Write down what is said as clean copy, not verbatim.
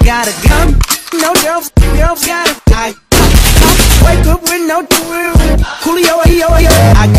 gotta come. No girls gotta. I wake up with no Julio, I